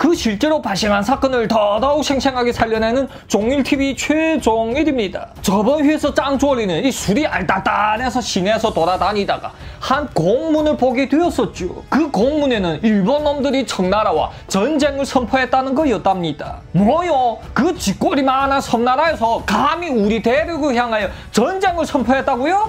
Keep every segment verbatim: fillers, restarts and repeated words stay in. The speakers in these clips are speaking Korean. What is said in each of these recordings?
그 실제로 발생한 사건을 더더욱 생생하게 살려내는 종일티비 최종일입니다. 저번 회에서 짱조리는 이 술이 알딸딸해서 시내에서 돌아다니다가 한 공문을 보게 되었었죠. 그 공문에는 일본 놈들이 청나라와 전쟁을 선포했다는 거였답니다. 뭐요? 그 쥐꼬리만한 섬나라에서 감히 우리 대륙을 향하여 전쟁을 선포했다고요?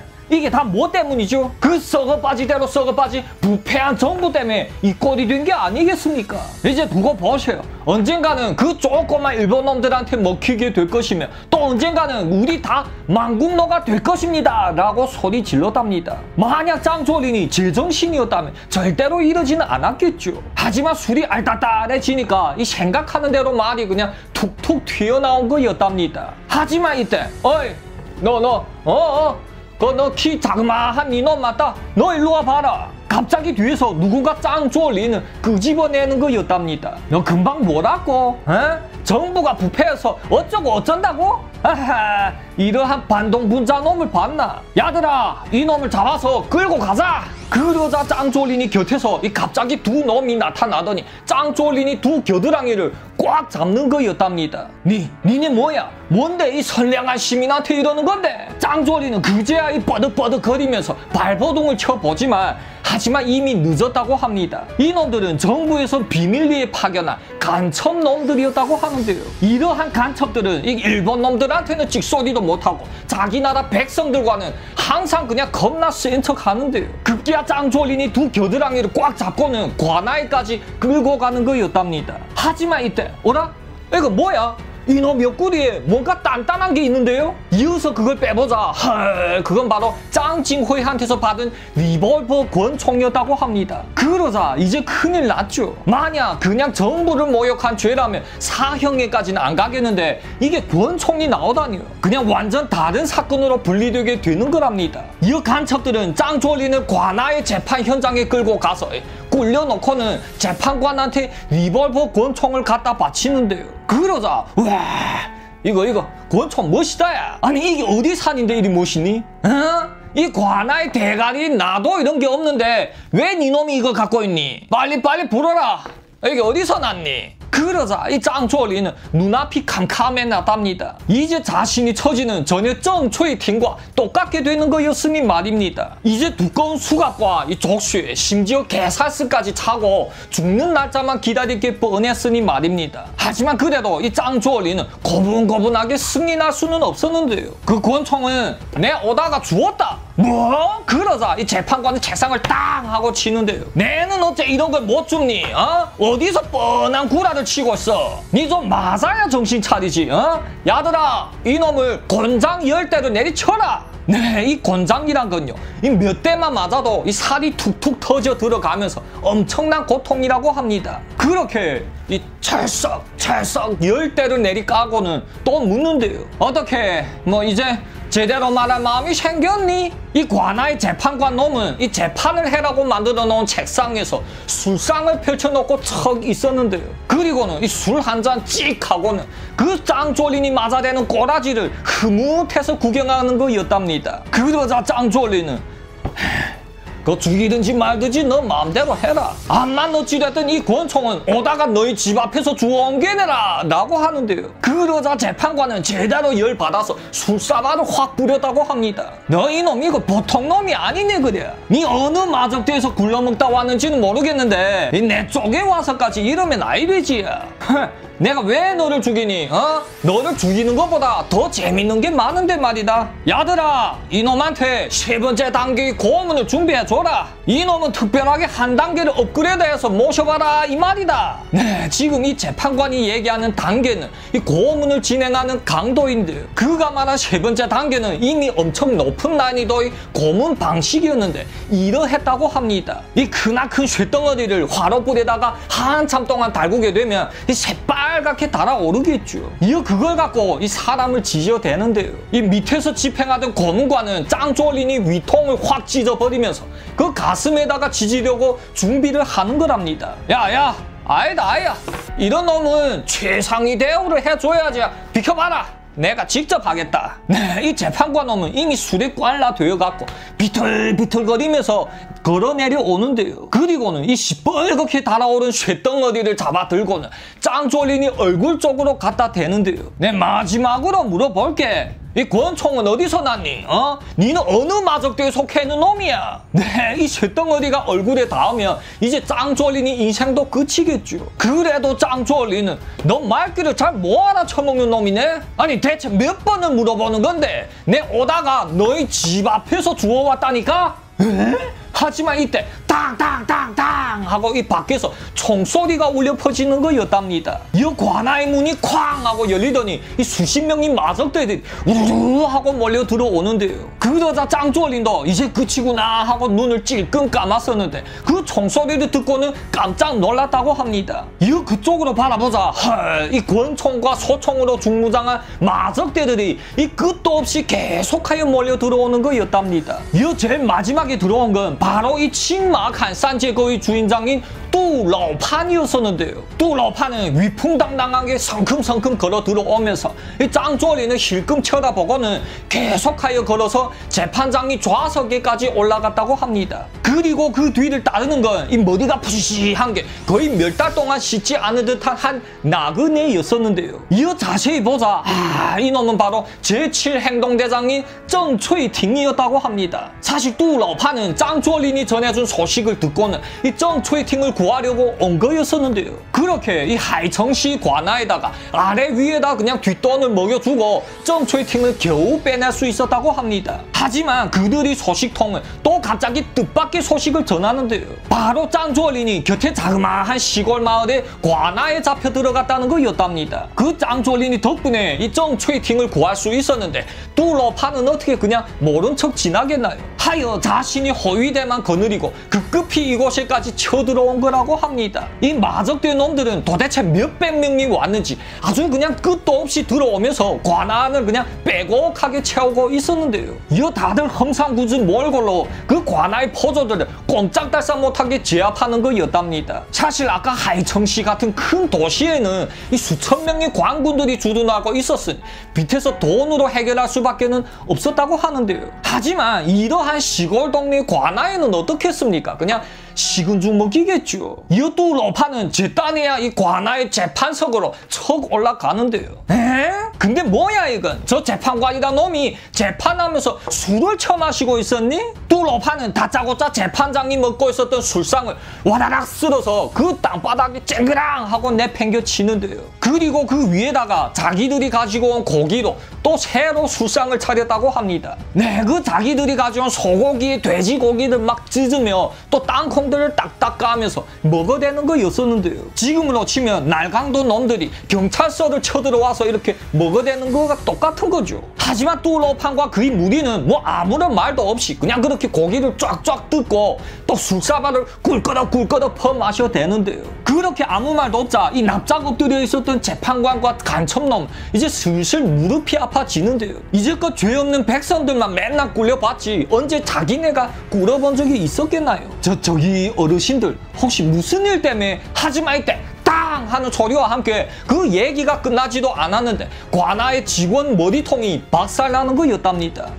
이게 다 뭐 때문이죠? 그 썩어빠지대로 썩어빠진 부패한 정부 때문에 이 꼴이 된 게 아니겠습니까? 이제 두고 보세요. 언젠가는 그 조그만 일본 놈들한테 먹히게 될 것이며 또 언젠가는 우리 다 망국노가 될 것입니다 라고 소리 질렀답니다. 만약 짱조린이 제정신이었다면 절대로 이러지는 않았겠죠. 하지만 술이 알딸딸해지니까 이 생각하는 대로 말이 그냥 툭툭 튀어나온 거였답니다. 하지만 이때 어이 너 너 어어 그 너 키 자그마한 이놈 맞다. 너 일로 와봐라. 갑자기 뒤에서 누군가 짱조리는 끄집어내는 거였답니다. 너 금방 뭐라고? 에? 정부가 부패해서 어쩌고 어쩐다고? 아하, 이러한 반동분자 놈을 봤나? 야들아, 이 놈을 잡아서 끌고 가자. 그러자 짱조린이 곁에서 이 갑자기 두 놈이 나타나더니 짱조린이 두 겨드랑이를 꽉 잡는 거였답니다. 니, 니네 뭐야? 뭔데 이 선량한 시민한테 이러는 건데? 짱조린은 그제야 이 뻐득뻐득 거리면서 발버둥을 쳐보지만 하지만 이미 늦었다고 합니다. 이놈들은 정부에서 비밀리에 파견한 간첩 놈들이었다고 하는데요. 이러한 간첩들은 이 일본 놈들한테는 찍소리도 못하고 자기 나라 백성들과는 항상 그냥 겁나 센 척 하는데요. 급기야 짱조린이 두 겨드랑이를 꽉 잡고는 관아에까지 끌고 가는 거였답니다. 하지만 이때 어라? 이거 뭐야? 이놈 옆구리에 뭔가 단단한 게 있는데요? 이어서 그걸 빼보자. 헐, 그건 바로 짱징호이한테서 받은 리볼버 권총이었다고 합니다. 그러자 이제 큰일 났죠. 만약 그냥 정부를 모욕한 죄라면 사형에까지는 안 가겠는데 이게 권총이 나오다니요. 그냥 완전 다른 사건으로 분리되게 되는 거랍니다. 이 간첩들은 짱조린을 관아의 재판 현장에 끌고 가서 꿀려놓고는 재판관한테 리볼버 권총을 갖다 바치는데요. 그러자 와 이거 이거 권총 멋있다 야. 아니 이게 어디 산인데 이리 멋있니? 어? 이 관아의 대가리 나도 이런 게 없는데 왜 니놈이 이거 갖고 있니? 빨리빨리 불어라. 이게 어디서 났니? 그러자 이 짱조리는 눈앞이 캄캄해졌답니다. 이제 자신이 처지는 전혀 정초의 팀과 똑같게 되는 거였으니 말입니다. 이제 두꺼운 수갑과 이 족쇄 심지어 개살스까지 차고 죽는 날짜만 기다릴 게 뻔했으니 말입니다. 하지만 그래도 이 짱조리는 고분고분하게 승인할 수는 없었는데요. 그 권총은 내 오다가 주웠다. 뭐? 그러자 이 재판관은 책상을 땅 하고 치는데요. 내는 어째 이런 걸 못 줍니? 어? 어디서 뻔한 구라를 치고 있어? 니 좀 맞아야 정신 차리지. 어? 야들아, 이놈을 곤장 열 대로 내리쳐라. 네, 이 곤장이란 건요. 이 몇 대만 맞아도 이 살이 툭툭 터져 들어가면서 엄청난 고통이라고 합니다. 그렇게 이 찰싹 찰싹 열 대를 내리까고는 또 묻는데요. 어떻게 뭐 이제 제대로 말할 마음이 생겼니? 이 관아의 재판관 놈은 이 재판을 해라고 만들어 놓은 책상에서 술상을 펼쳐놓고 척 있었는데요. 그리고는 이 술 한 잔 찍 하고는 그 짱조린이 맞아대는 꼬라지를 흐뭇해서 구경하는 거였답니다. 그러자 짱조린은 그 죽이든지 말든지 너 마음대로 해라. 암만 어찌됐든 이 권총은 오다가 너희 집 앞에서 주워온 게내라 라고 하는데요. 그러자 재판관은 제대로 열받아서 술사발을 확 뿌렸다고 합니다. 너 이놈 이거 보통 놈이 아니네 그래. 니 어느 마적대에서 굴러먹다 왔는지는 모르겠는데 내 쪽에 와서까지 이러면 아이 되지. 내가 왜 너를 죽이니? 어? 너를 죽이는 것보다 더 재밌는 게 많은데 말이다. 야들아, 이놈한테 세 번째 단계의 고문을 준비해줘라. 이놈은 특별하게 한 단계를 업그레이드해서 모셔봐라 이 말이다. 네, 지금 이 재판관이 얘기하는 단계는 이 고문을 진행하는 강도인데 그가 말한 세 번째 단계는 이미 엄청 높은 난이도의 고문 방식이었는데 이러했다고 합니다. 이 크나큰 쇳덩어리를 화로불에다가 한참 동안 달구게 되면 이 새빨 빨갛게 달아오르겠죠. 이어 그걸 갖고 이 사람을 지져대는데요. 이 밑에서 집행하던 고문관은 짱조린이 위통을 확 찢어버리면서 그 가슴에다가 지지려고 준비를 하는 거랍니다. 야야 아니다 아야 이런 놈은 최상위 대우를 해줘야지. 비켜봐라. 내가 직접 하겠다. 네, 이 재판관 놈은 이미 술에 꽐라 되어갖고 비틀비틀거리면서 걸어 내려오는데요. 그리고는 이 시뻘겋게 달아오른 쇳덩어리를 잡아 들고는 짱졸린이 얼굴 쪽으로 갖다 대는데요. 내 마지막으로 물어볼게. 이 권총은 어디서 났니? 어? 니는 어느 마적대에 속해 있는 놈이야? 네, 이 쇳덩어리가 얼굴에 닿으면 이제 짱졸린이 인생도 끝이겠죠. 그래도 짱졸린은 너 말귀를 잘 못 알아쳐먹는 놈이네? 아니 대체 몇 번을 물어보는 건데 내 오다가 너희 집 앞에서 주워왔다니까? 에? 하지만 이때 탕탕탕탕 하고 이 밖에서 총소리가 울려 퍼지는 거였답니다. 이 관아의 문이 쾅 하고 열리더니 이 수십 명의 마적대들이 우르르 하고 몰려 들어오는데요. 그러자 짱졸린도 이제 그치구나 하고 눈을 찔끔 감았었는데 그 총소리를 듣고는 깜짝 놀랐다고 합니다. 이 그쪽으로 바라보자 헐, 이 권총과 소총으로 중무장한 마적대들이 이 끝도 없이 계속하여 몰려 들어오는 거였답니다. 이 제일 마지막에 들어온 건 바로 이 칭마칸 산제거의 주인장인 뚜러판이었었는데요. 뚜러판은 위풍당당하게 성큼성큼 걸어 들어오면서 이 짱졸린을 힐끔 쳐다보고는 계속하여 걸어서 재판장이 좌석에까지 올라갔다고 합니다. 그리고 그 뒤를 따르는 건 이 머리가 푸시시한 게 거의 몇 달 동안 씻지 않은 듯한 한 나그네였었는데요. 이어 자세히 보자 아, 이놈은 바로 제칠 행동대장인 정초이팅이었다고 합니다. 사실 뚜러판은 짱졸린이 전해준 소식을 듣고는 이 정초이팅을 구하려고 온 거였었는데요. 그렇게 이 하이청시 관아에다가 아래 위에다 그냥 뒷돈을 먹여주고 정초이팅을 겨우 빼낼 수 있었다고 합니다. 하지만 그들이 소식통은 또 갑자기 뜻밖의 소식을 전하는데요. 바로 짱졸린이 곁에 자그마한 시골 마을에 관아에 잡혀 들어갔다는 거였답니다. 그 짱졸린이 덕분에 이 정초이팅을 구할 수 있었는데 뚜러판은 어떻게 그냥 모른 척 지나겠나요? 하여 자신이 허위대만 거느리고 급급히 이곳에까지 쳐들어온 거라고 합니다. 이 마적대 놈들은 도대체 몇백 명이 왔는지 아주 그냥 끝도 없이 들어오면서 관아안을 그냥 빼곡하게 채우고 있었는데요. 이어 다들 험상궂은 몰골로 그 관아의 포조들을 꼼짝달싹 못하게 제압하는 거였답니다. 사실 아까 하이청시 같은 큰 도시에는 이 수천 명의 관군들이 주둔하고 있었으니 밑에서 돈으로 해결할 수밖에는 없었다고 하는데요. 하지만 이러한 시골 동네 관아에는 어떻겠습니까? 그냥 식은 죽 먹이겠죠. 이어 뚜러판은 제 딴에야 이 관아의 재판석으로 척 올라가는데요. 에? 근데 뭐야 이건? 저 재판관이란 놈이 재판하면서 술을 처마시고 있었니? 뚜러판은 다짜고짜 재판장이 먹고 있었던 술상을 와라락 쓸어서 그 땅바닥에 쨍그랑 하고 내팽겨 치는데요. 그리고 그 위에다가 자기들이 가지고 온 고기로 또 새로 술상을 차렸다고 합니다. 네, 그 자기들이 가져온 소고기, 돼지고기를 막 찢으며 또 땅콩들을 딱딱 까면서 먹어대는 거였었는데요. 지금으로 치면 날강도 놈들이 경찰서를 쳐들어와서 이렇게 먹어대는 거가 똑같은 거죠. 하지만 뚜러판과 그의 무리는 뭐 아무런 말도 없이 그냥 그렇게 고기를 쫙쫙 뜯고 또 술사발을 꿀꺼덕 꿀꺼덕 퍼마셔 대는데요. 그렇게 아무 말도 없자 이 납작 엎드려 있었던 재판관과 간첩놈 이제 슬슬 무릎이 아파지는데요. 이제껏 죄 없는 백성들만 맨날 꿀려봤지 언제 자기네가 꿀어본 적이 있었겠나요? 저 저기 어르신들 혹시 무슨 일 때문에 하지마 이때 땅 하는 소리와 함께 그 얘기가 끝나지도 않았는데 관아의 직원 머리통이 박살나는 거였답니다.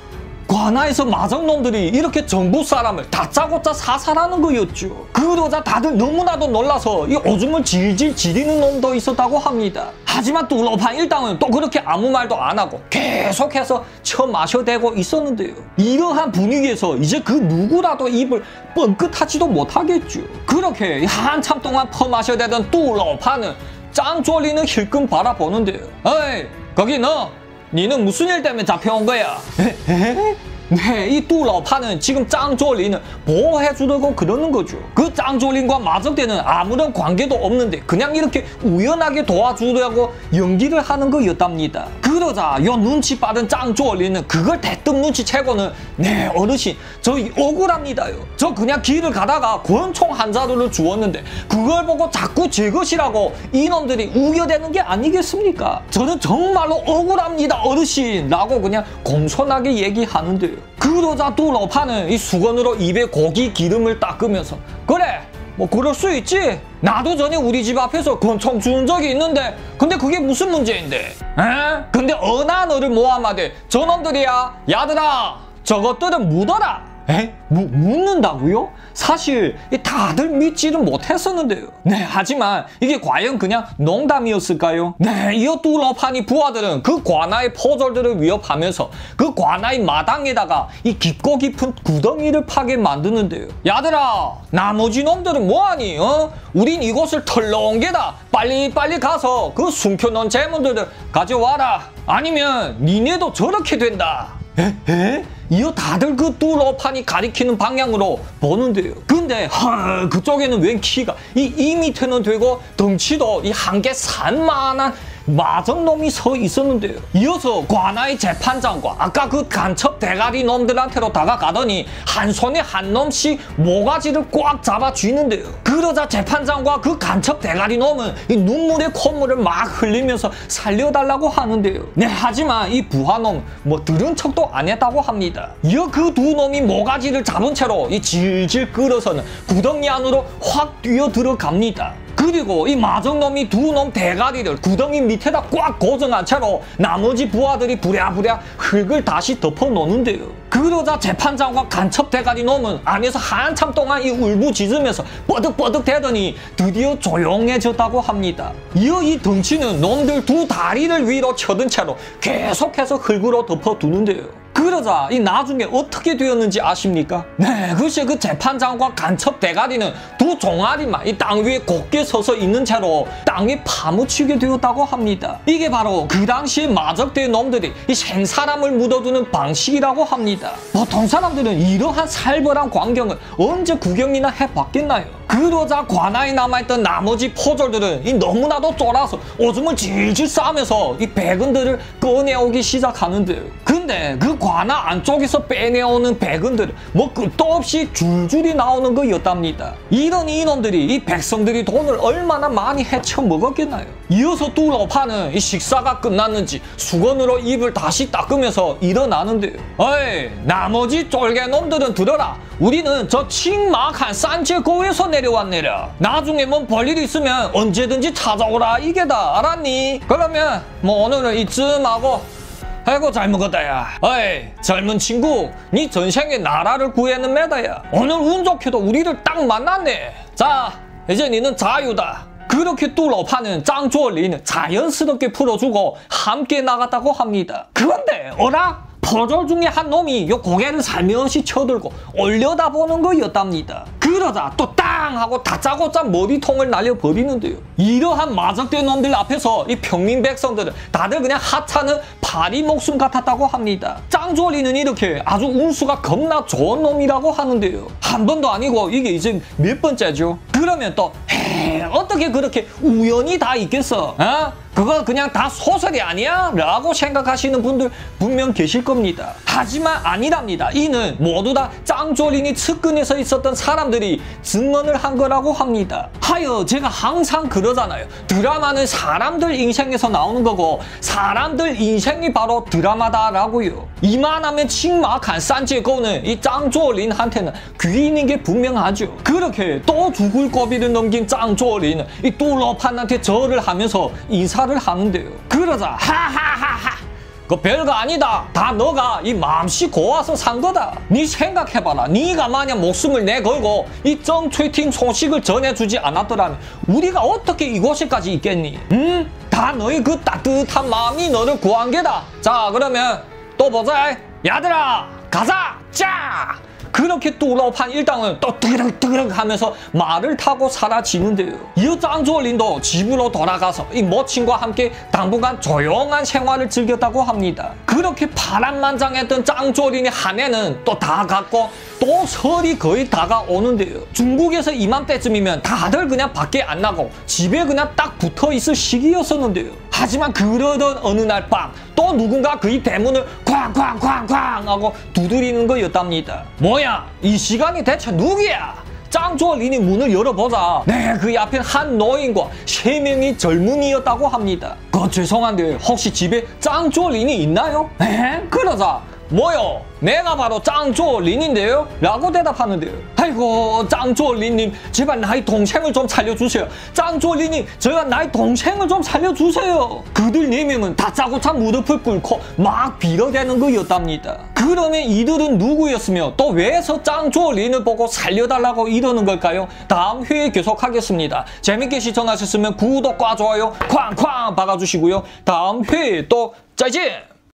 관아에서 마적놈들이 이렇게 정부 사람을 다짜고짜 사살하는 거였죠. 그러자 다들 너무나도 놀라서 이 오줌을 질질 지리는 놈도 있었다고 합니다. 하지만 뚜러판 일당은 또 그렇게 아무 말도 안 하고 계속해서 처마셔대고 있었는데요. 이러한 분위기에서 이제 그 누구라도 입을 뻥끗하지도 못하겠죠. 그렇게 한참 동안 퍼마셔대던 뚜러판은 짱졸린을 힐끔 바라보는데요. 어이 거기 너! 니는 무슨 일 때문에 잡혀온 거야? 에? 에? 네, 이 뚜러판은 지금 짱졸린을 보호해주려고 그러는 거죠. 그 짱졸린과 마적대는 아무런 관계도 없는데 그냥 이렇게 우연하게 도와주려고 연기를 하는 거였답니다. 그러자 요 눈치 빠른 짱졸린은 그걸 대뜸 눈치채고는 네 어르신 저 억울합니다요. 저 그냥 길을 가다가 권총 한 자루를 주었는데 그걸 보고 자꾸 제 것이라고 이놈들이 우겨대는 게 아니겠습니까? 저는 정말로 억울합니다 어르신 라고 그냥 공손하게 얘기하는데요. 그러자 뚜러판은 이 수건으로 입에 고기 기름을 닦으면서 그래 뭐 그럴 수 있지 나도 전에 우리 집 앞에서 권총 주운 적이 있는데 근데 그게 무슨 문제인데? 에? 근데 어나 너를 모함하되 저놈들이야 야들아 저것들은 묻어라. 에? 무, 묻는다고요? 사실 다들 믿지는 못했었는데요. 네, 하지만 이게 과연 그냥 농담이었을까요? 네, 이어 뚜러파니 부하들은 그 관아의 포졸들을 위협하면서 그 관아의 마당에다가 이 깊고 깊은 구덩이를 파게 만드는데요. 야들아, 나머지 놈들은 뭐하니? 어? 우린 이곳을 털러온 게다. 빨리빨리 가서 그 숨겨놓은 재물들을 가져와라. 아니면 니네도 저렇게 된다. 에? 에? 이어 다들 그 뚜러판이 가리키는 방향으로 보는데요. 근데 헐 그쪽에는 웬 키가 이 이 미터는 되고 덩치도 이 한개 산만한 마정놈이 서 있었는데요. 이어서 관아의 재판장과 아까 그 간첩 대가리 놈들한테로 다가가더니 한 손에 한 놈씩 모가지를 꽉 잡아 쥐는데요. 그러자 재판장과 그 간첩 대가리 놈은 이 눈물에 콧물을 막 흘리면서 살려달라고 하는데요. 네, 하지만 이 부하놈 뭐 들은 척도 안 했다고 합니다. 이어 그 두 놈이 모가지를 잡은 채로 이 질질 끌어서는 구덩이 안으로 확 뛰어 들어갑니다. 그리고 이 마정놈이 두 놈 대가리를 구덩이 밑에다 꽉 고정한 채로 나머지 부하들이 부랴부랴 흙을 다시 덮어놓는데요. 그러자 재판장과 간첩 대가리 놈은 안에서 한참 동안 이 울부짖으면서 뻐득뻐득 대더니 드디어 조용해졌다고 합니다. 이어 이 덩치는 놈들 두 다리를 위로 쳐든 채로 계속해서 흙으로 덮어두는데요. 그러자 이 나중에 어떻게 되었는지 아십니까? 네, 글쎄 그 재판장과 간첩 대가리는 두 종아리만 이 땅 위에 곧게 서서 있는 채로 땅에 파묻히게 되었다고 합니다. 이게 바로 그 당시에 마적대 놈들이 이 생사람을 묻어두는 방식이라고 합니다. 보통 사람들은 이러한 살벌한 광경을 언제 구경이나 해봤겠나요? 그러자 관아에 남아있던 나머지 포졸들은 이 너무나도 쫄아서 오줌을 질질 싸면서 이 백은들을 꺼내오기 시작하는데요. 근데 그 관아 안쪽에서 빼내오는 백은들은 뭐 끝도 없이 줄줄이 나오는 거였답니다. 이런 이놈들이 이 백성들이 돈을 얼마나 많이 헤쳐 먹었겠나요? 이어서 뚜러파는 이 식사가 끝났는지 수건으로 입을 다시 닦으면서 일어나는데요. 어이, 나머지 쫄개놈들은 들어라. 우리는 저 칭막한 산제고에서 내려왔네라. 나중에 뭔 볼일 있으면 언제든지 찾아오라 이게다. 알았니? 그러면 뭐 오늘은 이쯤 하고 아이고 잘 먹었다 야. 어이 젊은 친구 니 전생에 나라를 구해는 매다야. 오늘 운 좋게도 우리를 딱 만났네. 자 이제 니는 자유다. 그렇게 뚜러파는 짱조리는 자연스럽게 풀어주고 함께 나갔다고 합니다. 그런데 어라? 포졸 중에 한 놈이 요 고개를 살며시 쳐들고 올려다보는 거였답니다. 그러자 또 땅 하고 다짜고짜 머리통을 날려버리는데요. 이러한 마적대 놈들 앞에서 이 평민 백성들은 다들 그냥 하찮은 파리 목숨 같았다고 합니다. 짱조리는 이렇게 아주 운수가 겁나 좋은 놈이라고 하는데요. 한 번도 아니고 이게 이제 몇 번째죠? 그러면 또 에이, 어떻게 그렇게 우연이 다 있겠어? 어? 그건 그냥 다 소설이 아니야? 라고 생각하시는 분들 분명 계실 겁니다. 하지만 아니랍니다. 이는 모두 다 짱조린이 측근에서 있었던 사람들이 증언을 한 거라고 합니다. 하여 제가 항상 그러잖아요. 드라마는 사람들 인생에서 나오는 거고 사람들 인생이 바로 드라마다라고요. 이만하면 칭막한 산제고는 이 짱조린한테는 귀인인 게 분명하죠. 그렇게 또 죽을 고비를 넘긴 짱조린은 이 뚜러판한테 절을 하면서 인사를 하는데요. 그러자 하하하하 그 별거 아니다. 다 너가 이 맘씨 고와서 산 거다. 니 생각해봐라. 니가 만약 목숨을 내걸고 이 정초이팅 소식을 전해주지 않았더라면 우리가 어떻게 이곳에까지 있겠니? 응? 다 너희 그 따뜻한 마음이 너를 구한 게다. 자 그러면 또 보자. 야들아 가자. 짜! 그렇게 뚜러판 일당은 또 뜨그럭뜨그럭 하면서 말을 타고 사라지는데요. 이어 짱조린도 집으로 돌아가서 이 모친과 함께 당분간 조용한 생활을 즐겼다고 합니다. 그렇게 파란만장했던 짱조린의 한 해는 또 다 갔고 또 설이 거의 다가오는데요. 중국에서 이맘때쯤이면 다들 그냥 밖에 안 나고 집에 그냥 딱 붙어 있을 시기였었는데요. 하지만 그러던 어느 날 밤 또 누군가 그의 대문을 쾅쾅쾅쾅 하고 두드리는 거였답니다. 뭐야? 이 시간이 대체 누구야? 짱조린이 문을 열어보자 네, 그 앞엔 한 노인과 세 명의 젊은이였다고 합니다. 그 죄송한데 혹시 집에 짱조린이 있나요? 에? 그러자 뭐요? 내가 바로 짱조린인데요? 라고 대답하는데요. 아이고 짱조린님 제발 나의 동생을 좀 살려주세요. 짱조린님 제발 나의 동생을 좀 살려주세요. 그들 네 명은 다짜고짜 무릎을 꿇고 막 빌어대는 거였답니다. 그러면 이들은 누구였으며 또 왜서 짱조린을 보고 살려달라고 이러는 걸까요? 다음 회에 계속하겠습니다. 재밌게 시청하셨으면 구독과 좋아요 쾅쾅 박아주시고요. 다음 회에 또 짜잔!